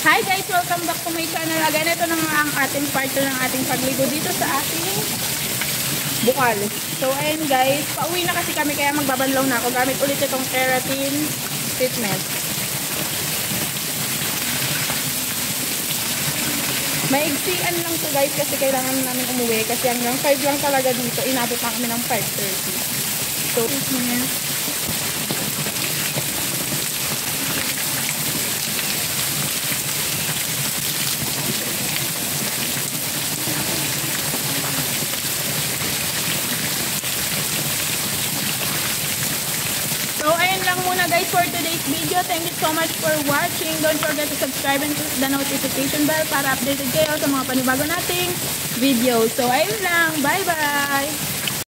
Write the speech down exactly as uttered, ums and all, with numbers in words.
Hi guys! Welcome back to my channel. Again, ito na nga ang ating part two ng ating pagligo dito sa ating bukal. So, ayun guys. Pauwi na kasi kami kaya magbabanlaw na ako. Gamit ulit itong keratin treatment. Maigsian lang to guys kasi kailangan namin umuwi. Kasi hanggang five lang talaga dito. Inabot na kami ng five thirty. So, yeah. So, ayun lang muna guys for today's video. Thank you so much for watching. Don't forget to subscribe and click the notification bell para updated kayo sa mga panibago nating video. So, ayun lang. Bye-bye!